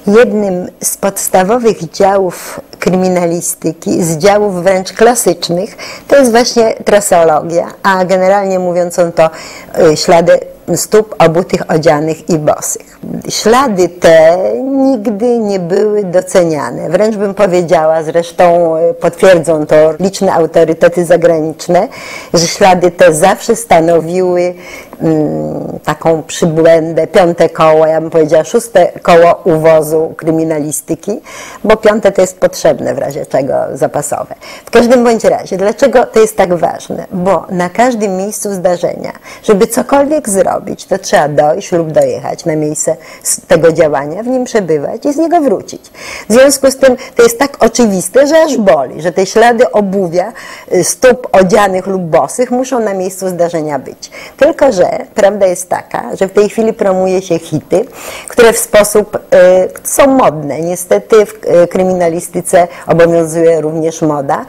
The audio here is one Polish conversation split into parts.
Jednym z podstawowych działów kryminalistyki, z działów wręcz klasycznych, to jest właśnie traseologia, a generalnie mówiąc są to ślady stóp obutych, odzianych i bosych. Ślady te nigdy nie były doceniane. Wręcz bym powiedziała, zresztą potwierdzą to liczne autorytety zagraniczne, że ślady te zawsze stanowiły taką przybłędę, piąte koło, ja bym powiedziała szóste koło uwozu kryminalistyki, bo piąte to jest potrzebne w razie czego zapasowe. W każdym bądź razie, dlaczego to jest tak ważne? Bo na każdym miejscu zdarzenia, żeby cokolwiek zrobić, to trzeba dojść lub dojechać na miejsce tego działania, w nim przebywać i z niego wrócić. W związku z tym to jest tak oczywiste, że aż boli, że te ślady obuwia, stóp odzianych lub bosych muszą na miejscu zdarzenia być. Tylko że prawda jest taka, że w tej chwili promuje się hity, które w sposób są modne. Niestety w kryminalistyce obowiązuje również moda,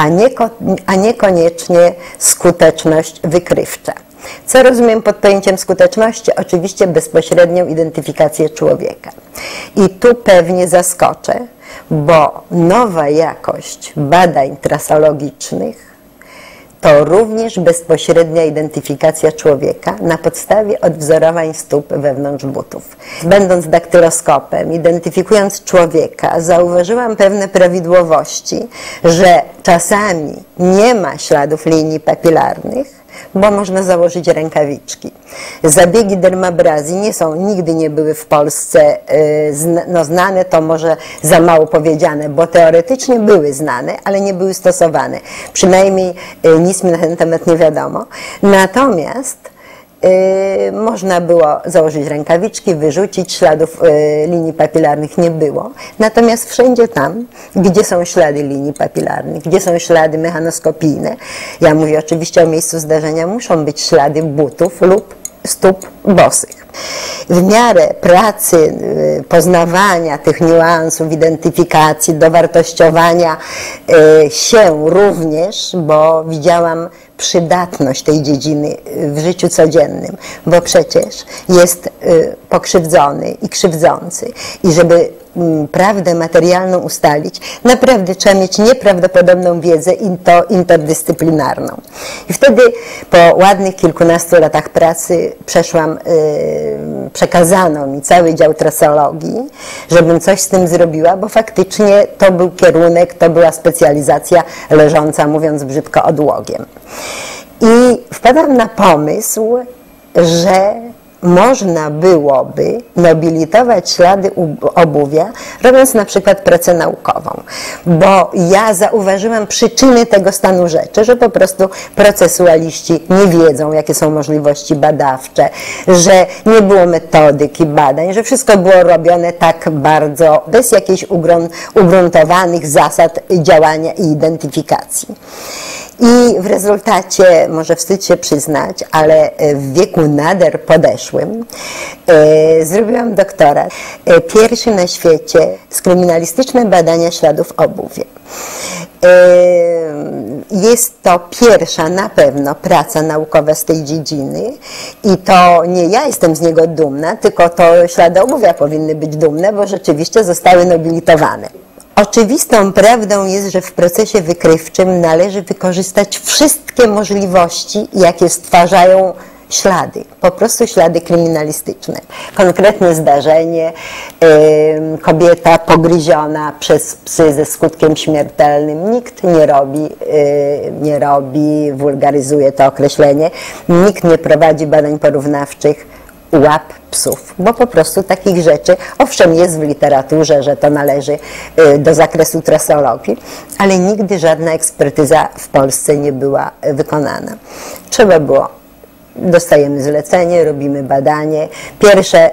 a niekoniecznie skuteczność wykrywcza. Co rozumiem pod pojęciem skuteczności? Oczywiście bezpośrednią identyfikację człowieka. I tu pewnie zaskoczę, bo nowa jakość badań trasologicznych to również bezpośrednia identyfikacja człowieka na podstawie odwzorowań stóp wewnątrz butów. Będąc daktyloskopem, identyfikując człowieka, zauważyłam pewne prawidłowości, że czasami nie ma śladów linii papilarnych, bo można założyć rękawiczki. Zabiegi dermabrazji nigdy nie były w Polsce znane, to może za mało powiedziane, bo teoretycznie były znane, ale nie były stosowane. Przynajmniej nic mi na ten temat nie wiadomo. Natomiast można było założyć rękawiczki, wyrzucić, śladów linii papilarnych nie było. Natomiast wszędzie tam, gdzie są ślady linii papilarnych, gdzie są ślady mechanoskopijne, ja mówię oczywiście o miejscu zdarzenia, muszą być ślady butów lub stóp bosych. W miarę pracy, poznawania tych niuansów, identyfikacji, dowartościowania się również, bo widziałam przydatność tej dziedziny w życiu codziennym, bo przecież jest pokrzywdzony i krzywdzący. I żeby prawdę materialną ustalić, naprawdę trzeba mieć nieprawdopodobną wiedzę i to interdyscyplinarną. I wtedy po ładnych kilkunastu latach pracy przekazano mi cały dział trasologii, żebym coś z tym zrobiła, bo faktycznie to był kierunek, to była specjalizacja leżąca, mówiąc brzydko, odłogiem. I wpadłam na pomysł, że można byłoby nobilitować ślady obuwia, robiąc na przykład pracę naukową. Bo ja zauważyłam przyczyny tego stanu rzeczy, że po prostu procesualiści nie wiedzą, jakie są możliwości badawcze, że nie było metodyki badań, że wszystko było robione tak bardzo bez jakichś ugruntowanych zasad działania i identyfikacji. I w rezultacie, może wstyd się przyznać, ale w wieku nader podeszłym zrobiłam doktorat, pierwszy na świecie z kryminalistyczne badania śladów obuwia. Jest to pierwsza na pewno praca naukowa z tej dziedziny i to nie ja jestem z niego dumna, tylko to ślady obuwia powinny być dumne, bo rzeczywiście zostały nobilitowane. Oczywistą prawdą jest, że w procesie wykrywczym należy wykorzystać wszystkie możliwości, jakie stwarzają ślady, po prostu ślady kryminalistyczne. Konkretne zdarzenie, kobieta pogryziona przez psy ze skutkiem śmiertelnym. Nikt nie robi, wulgaryzuje to określenie, nikt nie prowadzi badań porównawczych łap psów, bo po prostu takich rzeczy, owszem jest w literaturze, że to należy do zakresu trasologii, ale nigdy żadna ekspertyza w Polsce nie była wykonana. Trzeba było, dostajemy zlecenie, robimy badanie, pierwsze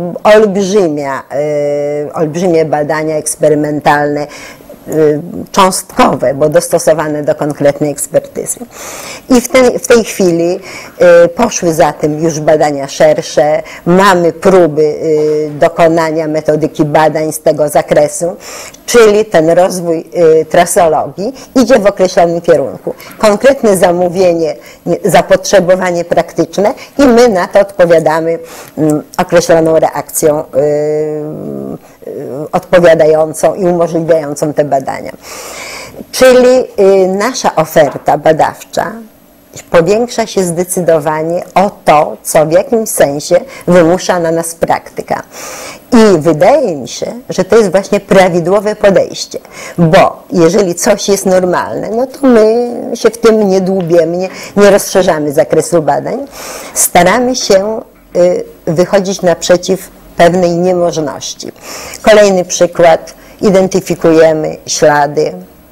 olbrzymie badania eksperymentalne, cząstkowe, bo dostosowane do konkretnej ekspertyzy. I w tej chwili poszły za tym już badania szersze, mamy próby dokonania metodyki badań z tego zakresu, czyli ten rozwój trasologii idzie w określonym kierunku. Konkretne zamówienie, zapotrzebowanie praktyczne i my na to odpowiadamy określoną reakcją odpowiadającą i umożliwiającą te badania. Czyli nasza oferta badawcza powiększa się zdecydowanie o to, co w jakimś sensie wymusza na nas praktyka. I wydaje mi się, że to jest właśnie prawidłowe podejście, bo jeżeli coś jest normalne, no to my się w tym nie dłubiemy, nie rozszerzamy zakresu badań, staramy się wychodzić naprzeciw pewnej niemożności. Kolejny przykład, identyfikujemy ślady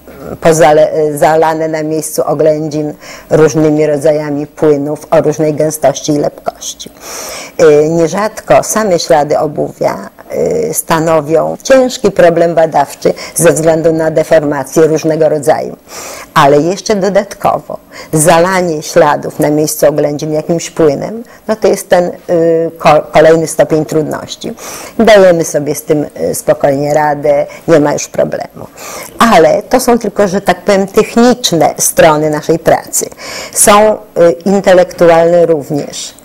zalane na miejscu oględzin różnymi rodzajami płynów o różnej gęstości i lepkości. Nierzadko same ślady obuwia stanowią ciężki problem badawczy ze względu na deformacje różnego rodzaju. Ale jeszcze dodatkowo zalanie śladów na miejscu oględzin jakimś płynem, no to jest ten kolejny stopień trudności. Dajemy sobie z tym spokojnie radę, nie ma już problemu. Ale to są tylko, że tak powiem, techniczne strony naszej pracy. Są intelektualne również.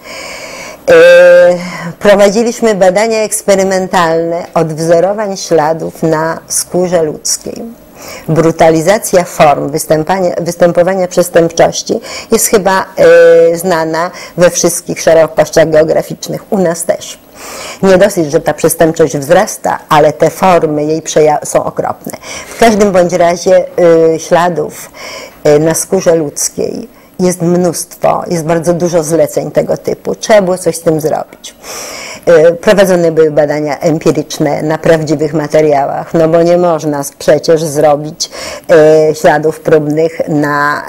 Prowadziliśmy badania eksperymentalne odwzorowań śladów na skórze ludzkiej. Brutalizacja form występowania przestępczości jest chyba znana we wszystkich szerokościach geograficznych, u nas też. Nie dosyć, że ta przestępczość wzrasta, ale te formy jej są okropne. W każdym bądź razie śladów na skórze ludzkiej jest mnóstwo, jest bardzo dużo zleceń tego typu. Trzeba było coś z tym zrobić. Prowadzone były badania empiryczne na prawdziwych materiałach, no bo nie można przecież zrobić śladów próbnych na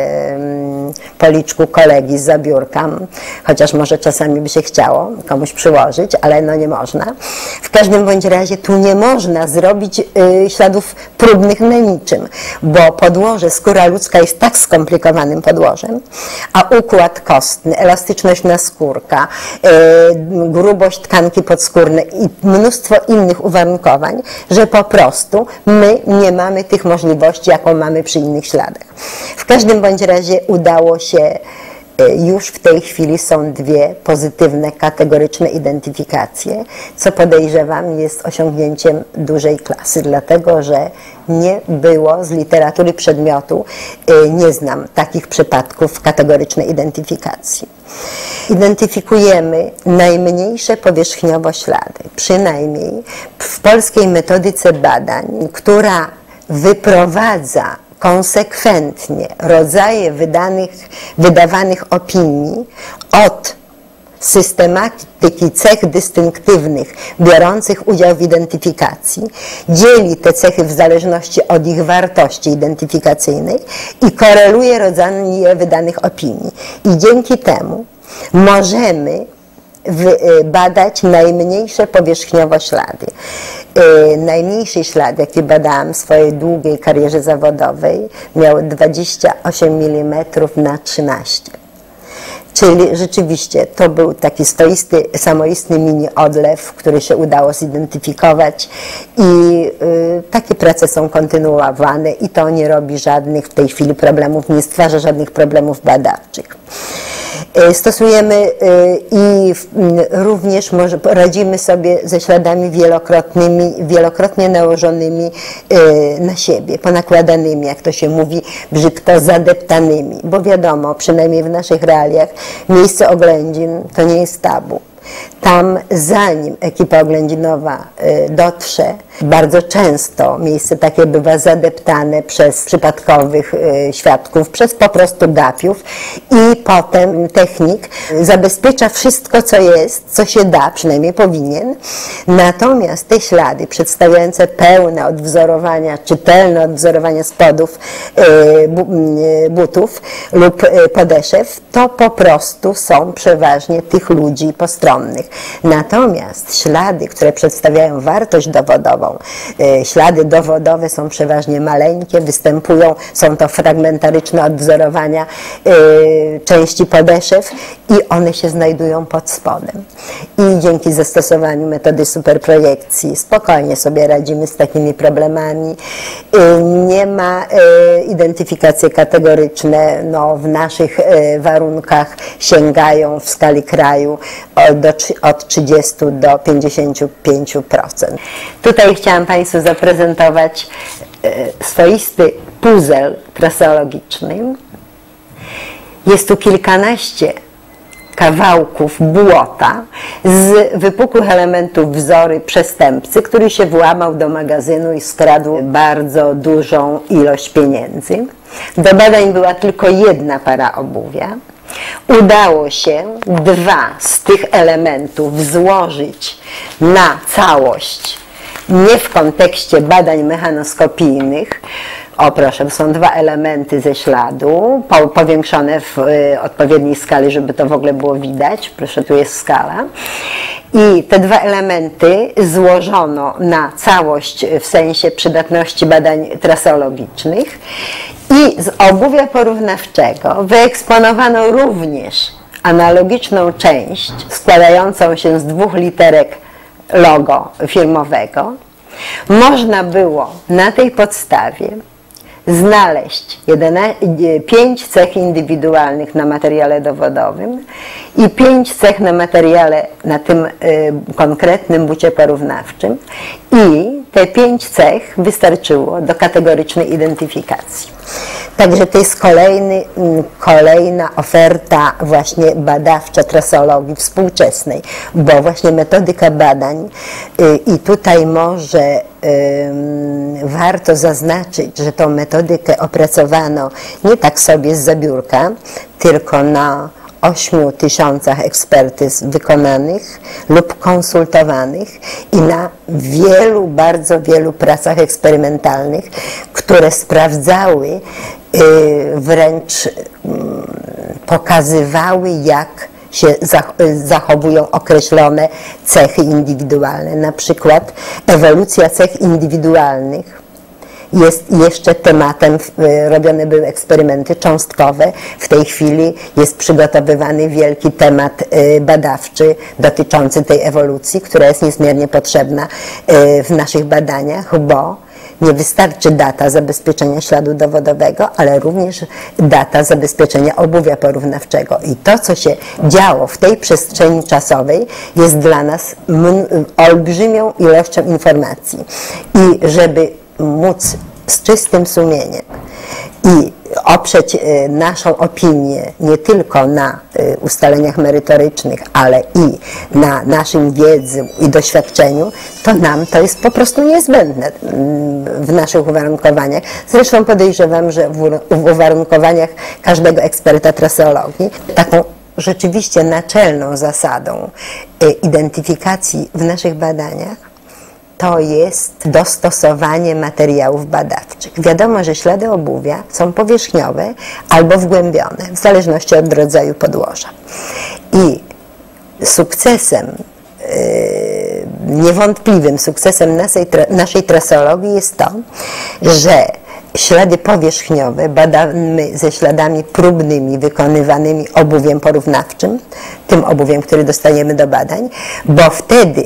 policzku kolegi z zabiórka, chociaż może czasami by się chciało komuś przyłożyć, ale no nie można. W każdym bądź razie tu nie można zrobić śladów próbnych na niczym, bo podłoże, skóra ludzka jest tak skomplikowanym podłożem, a układ kostny, elastyczność naskórka, grubość tkanki podskórnej i mnóstwo innych uwarunkowań, że po prostu my nie mamy tych możliwości, jaką mamy przy innych śladach. W każdym bądź razie udało się, już w tej chwili są dwie pozytywne, kategoryczne identyfikacje, co podejrzewam jest osiągnięciem dużej klasy, dlatego że nie było z literatury przedmiotu, nie znam takich przypadków kategorycznej identyfikacji. Identyfikujemy najmniejsze powierzchniowo ślady, przynajmniej w polskiej metodyce badań, która wyprowadza konsekwentnie rodzaje wydawanych opinii od systematyki cech dystynktywnych biorących udział w identyfikacji, dzieli te cechy w zależności od ich wartości identyfikacyjnej i koreluje rodzaje wydanych opinii. I dzięki temu możemy badać najmniejsze powierzchniowo ślady. Najmniejszy ślad, jaki badałam w swojej długiej karierze zawodowej, miał 28 mm na 13. Czyli rzeczywiście to był taki swoisty, samoistny mini odlew, który się udało zidentyfikować i takie prace są kontynuowane i to nie robi żadnych w tej chwili problemów, nie stwarza żadnych problemów badawczych. Stosujemy i również radzimy sobie ze śladami wielokrotnie nałożonymi na siebie, ponakładanymi, jak to się mówi brzydko, zadeptanymi, bo wiadomo, przynajmniej w naszych realiach, miejsce oględzin to nie jest tabu. Tam, zanim ekipa oględzinowa dotrze, bardzo często miejsce takie bywa zadeptane przez przypadkowych świadków, przez po prostu gapiów i potem technik zabezpiecza wszystko, co jest, co się da, przynajmniej powinien. Natomiast te ślady przedstawiające pełne odwzorowania, czytelne odwzorowania spodów butów lub podeszew, to po prostu są przeważnie tych ludzi postronnych. Natomiast ślady, które przedstawiają wartość dowodową, dowodową. Ślady dowodowe są przeważnie maleńkie, występują, są to fragmentaryczne odwzorowania części podeszew i one się znajdują pod spodem. I dzięki zastosowaniu metody superprojekcji spokojnie sobie radzimy z takimi problemami. Nie ma identyfikacje kategoryczne, no, w naszych warunkach sięgają w skali kraju od 30 do 55%. Tutaj chciałam Państwu zaprezentować swoisty puzzle traseologiczny. Jest tu kilkanaście kawałków błota z wypukłych elementów wzory przestępcy, który się włamał do magazynu i skradł bardzo dużą ilość pieniędzy. Do badań była tylko jedna para obuwia. Udało się 2 z tych elementów złożyć na całość, nie w kontekście badań mechanoskopijnych. O proszę, są 2 elementy ze śladu, powiększone w odpowiedniej skali, żeby to w ogóle było widać. Proszę, tu jest skala. I te 2 elementy złożono na całość w sensie przydatności badań traseologicznych i z obuwia porównawczego wyeksponowano również analogiczną część składającą się z 2 literek logo firmowego. Można było na tej podstawie znaleźć 5 cech indywidualnych na materiale dowodowym i 5 cech na materiale, na tym konkretnym bucie porównawczym, i te 5 cech wystarczyło do kategorycznej identyfikacji. Także to jest kolejna oferta właśnie badawcza traseologii współczesnej, bo właśnie metodyka badań i tutaj może warto zaznaczyć, że tą metodykę opracowano nie tak sobie z zabiórka, tylko na 8000 ekspertyz wykonanych lub konsultowanych i na bardzo wielu pracach eksperymentalnych, które sprawdzały, wręcz pokazywały, jak się zachowują określone cechy indywidualne. Na przykład ewolucja cech indywidualnych jest jeszcze tematem, robione były eksperymenty cząstkowe. W tej chwili jest przygotowywany wielki temat badawczy dotyczący tej ewolucji, która jest niezmiernie potrzebna w naszych badaniach, bo nie wystarczy data zabezpieczenia śladu dowodowego, ale również data zabezpieczenia obuwia porównawczego. I to, co się działo w tej przestrzeni czasowej, jest dla nas olbrzymią ilością informacji. I żeby móc z czystym sumieniem i oprzeć naszą opinię nie tylko na ustaleniach merytorycznych, ale i na naszym wiedzy i doświadczeniu, to nam to jest po prostu niezbędne w naszych uwarunkowaniach. Zresztą podejrzewam, że w uwarunkowaniach każdego eksperta traseologii taką rzeczywiście naczelną zasadą identyfikacji w naszych badaniach to jest dostosowanie materiałów badawczych. Wiadomo, że ślady obuwia są powierzchniowe albo wgłębione, w zależności od rodzaju podłoża. I sukcesem, niewątpliwym sukcesem naszej traseologii jest to, że ślady powierzchniowe badamy ze śladami próbnymi wykonywanymi obuwiem porównawczym, tym obuwiem, który dostaniemy do badań, bo wtedy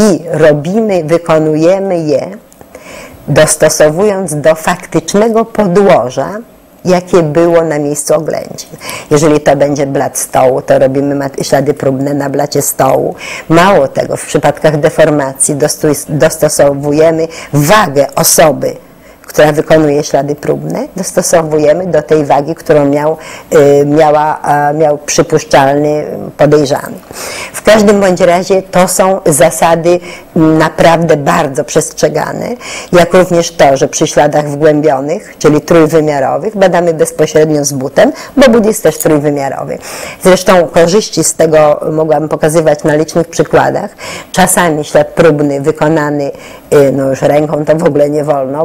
wykonujemy je dostosowując do faktycznego podłoża, jakie było na miejscu oględzin. Jeżeli to będzie blat stołu, to robimy ślady próbne na blacie stołu. Mało tego, w przypadkach deformacji dostosowujemy wagę osoby, która wykonuje ślady próbne, dostosowujemy do tej wagi, którą miał przypuszczalny podejrzany. W każdym bądź razie to są zasady naprawdę bardzo przestrzegane, jak również to, że przy śladach wgłębionych, czyli trójwymiarowych, badamy bezpośrednio z butem, bo but jest też trójwymiarowy. Zresztą korzyści z tego mogłam pokazywać na licznych przykładach. Czasami ślad próbny wykonany, no już ręką to w ogóle nie wolno, bo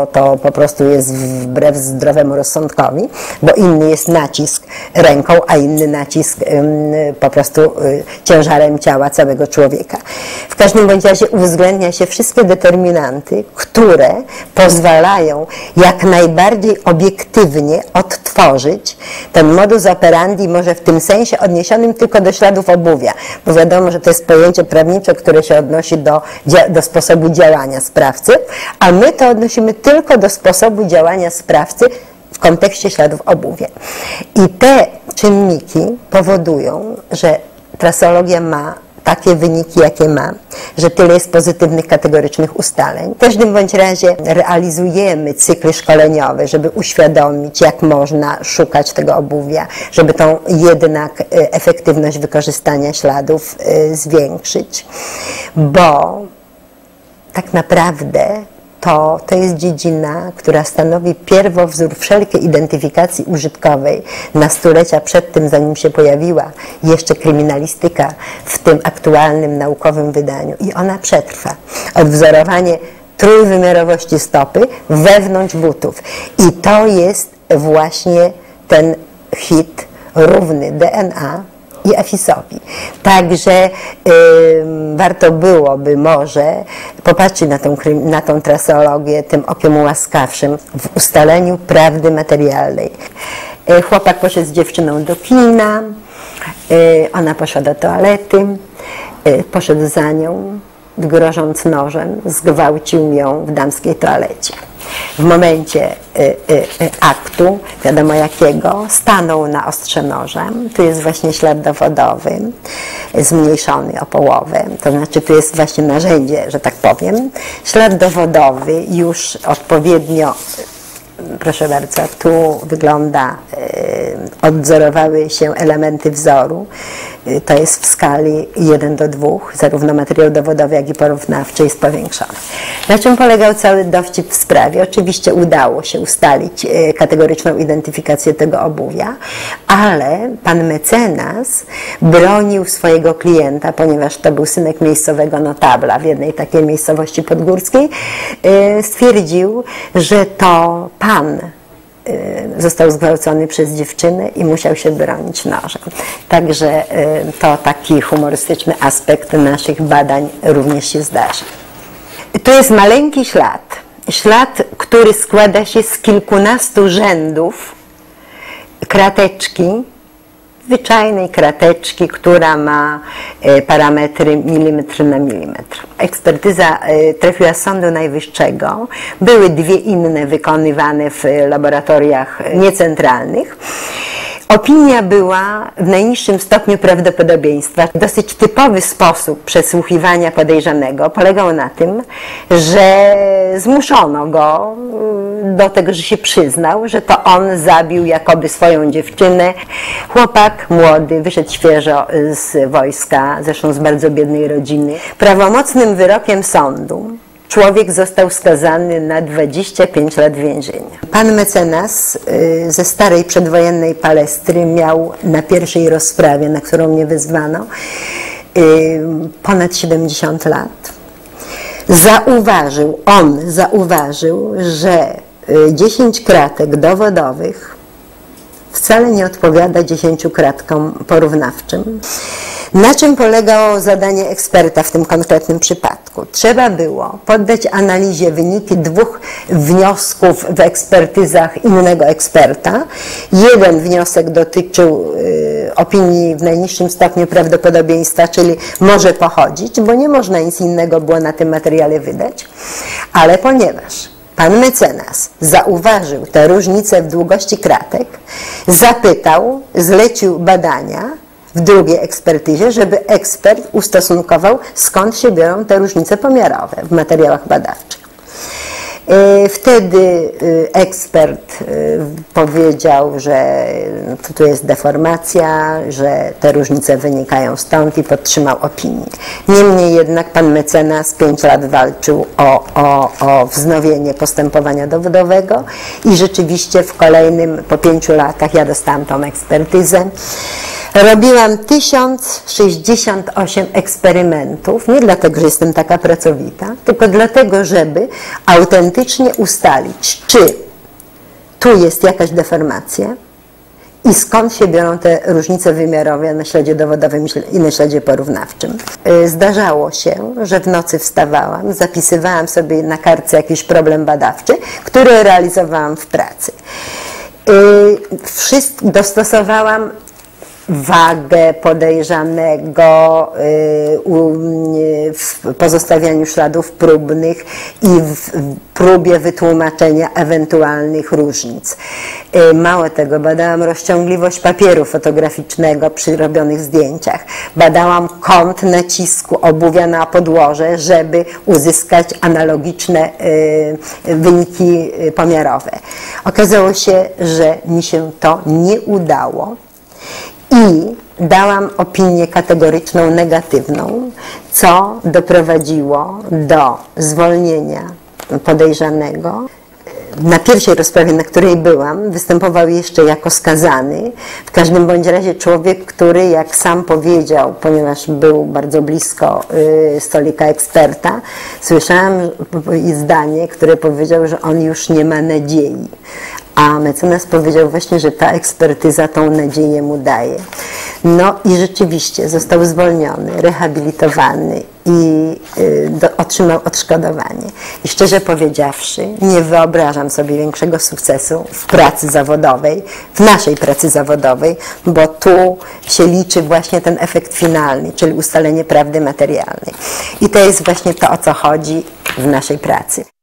bo to po prostu jest wbrew zdrowemu rozsądkowi, bo inny jest nacisk ręką, a inny nacisk po prostu ciężarem ciała całego człowieka. W każdym bądź razie uwzględnia się wszystkie determinanty, które pozwalają jak najbardziej obiektywnie odtworzyć ten modus operandi, może w tym sensie odniesionym tylko do śladów obuwia, bo wiadomo, że to jest pojęcie prawnicze, które się odnosi do sposobu działania sprawcy, a my to odnosimy tylko do sposobu działania sprawcy w kontekście śladów obuwia. I te czynniki powodują, że traseologia ma takie wyniki, jakie ma, że tyle jest pozytywnych, kategorycznych ustaleń. W każdym bądź razie realizujemy cykly szkoleniowe, żeby uświadomić, jak można szukać tego obuwia, żeby tą jednak efektywność wykorzystania śladów zwiększyć, bo tak naprawdę to jest dziedzina, która stanowi pierwowzór wszelkiej identyfikacji użytkowej na stulecia przed tym, zanim się pojawiła jeszcze kryminalistyka w tym aktualnym naukowym wydaniu. I ona przetrwa. Odwzorowanie trójwymiarowości stopy wewnątrz butów. I to jest właśnie ten hit równy DNA i Effisowi. Także warto byłoby może popatrzeć na tą traseologię tym okiem łaskawszym w ustaleniu prawdy materialnej. Chłopak poszedł z dziewczyną do kina, ona poszła do toalety, poszedł za nią, grożąc nożem, zgwałcił ją w damskiej toalecie. W momencie aktu, wiadomo jakiego, stanął na ostrze nożem. Tu jest właśnie ślad dowodowy, zmniejszony o połowę. To znaczy tu jest właśnie narzędzie, że tak powiem. Ślad dowodowy już odpowiednio, proszę bardzo, tu wygląda, odwzorowały się elementy wzoru. To jest w skali 1:2, zarówno materiał dowodowy, jak i porównawczy jest powiększony. Na czym polegał cały dowcip w sprawie? Oczywiście udało się ustalić kategoryczną identyfikację tego obuwia, ale pan mecenas bronił swojego klienta, ponieważ to był synek miejscowego notabla w jednej takiej miejscowości podgórskiej, stwierdził, że to pan został zgwałcony przez dziewczynę i musiał się bronić nożem. Także to taki humorystyczny aspekt naszych badań również się zdarza. To jest maleńki ślad. Ślad, który składa się z kilkunastu rzędów krateczki, zwyczajnej krateczki, która ma parametry milimetr na milimetr. Ekspertyza trafiła z Sądu Najwyższego. Były dwie inne wykonywane w laboratoriach niecentralnych. Opinia była w najniższym stopniu prawdopodobieństwa. Dosyć typowy sposób przesłuchiwania podejrzanego polegał na tym, że zmuszono go do tego, że się przyznał, że to on zabił jakoby swoją dziewczynę. Chłopak młody, wyszedł świeżo z wojska, zresztą z bardzo biednej rodziny. Prawomocnym wyrokiem sądu człowiek został skazany na 25 lat więzienia. Pan mecenas ze starej przedwojennej Palestry miał na pierwszej rozprawie, na którą mnie wezwano, ponad 70 lat. Zauważył, że 10 kratek dowodowych wcale nie odpowiada 10 kratkom porównawczym. Na czym polegało zadanie eksperta w tym konkretnym przypadku? Trzeba było poddać analizie wyniki dwóch wniosków w ekspertyzach innego eksperta. Jeden wniosek dotyczył opinii w najniższym stopniu prawdopodobieństwa, czyli może pochodzić, bo nie można nic innego było na tym materiale wydać, ale ponieważ pan mecenas zauważył tę różnicę w długości kratek, zapytał, zlecił badania w drugiej ekspertyzie, żeby ekspert ustosunkował, skąd się biorą te różnice pomiarowe w materiałach badawczych. Wtedy ekspert powiedział, że tu jest deformacja, że te różnice wynikają stąd i podtrzymał opinię. Niemniej jednak pan mecenas 5 lat walczył o wznowienie postępowania dowodowego i rzeczywiście w kolejnym, po 5 latach ja dostałam tą ekspertyzę. Robiłam 1068 eksperymentów, nie dlatego, że jestem taka pracowita, tylko dlatego, żeby autentycznie ustalić, czy tu jest jakaś deformacja i skąd się biorą te różnice wymiarowe na śledzie dowodowym i na śledzie porównawczym. Zdarzało się, że w nocy wstawałam, zapisywałam sobie na kartce jakiś problem badawczy, który realizowałam w pracy. Dostosowałam wagę podejrzanego w pozostawianiu śladów próbnych i w próbie wytłumaczenia ewentualnych różnic. Mało tego, badałam rozciągliwość papieru fotograficznego przy robionych zdjęciach. Badałam kąt nacisku obuwia na podłoże, żeby uzyskać analogiczne wyniki pomiarowe. Okazało się, że mi się to nie udało. I dałam opinię kategoryczną negatywną, co doprowadziło do zwolnienia podejrzanego. Na pierwszej rozprawie, na której byłam, występował jeszcze jako skazany. W każdym bądź razie człowiek, który, jak sam powiedział, ponieważ był bardzo blisko stolika eksperta, słyszałam zdanie, które powiedział, że on już nie ma nadziei. A mecenas powiedział właśnie, że ta ekspertyza tą nadzieję mu daje. No i rzeczywiście został zwolniony, rehabilitowany i otrzymał odszkodowanie. I szczerze powiedziawszy, nie wyobrażam sobie większego sukcesu w pracy zawodowej, w naszej pracy zawodowej, bo tu się liczy właśnie ten efekt finalny, czyli ustalenie prawdy materialnej. I to jest właśnie to, o co chodzi w naszej pracy.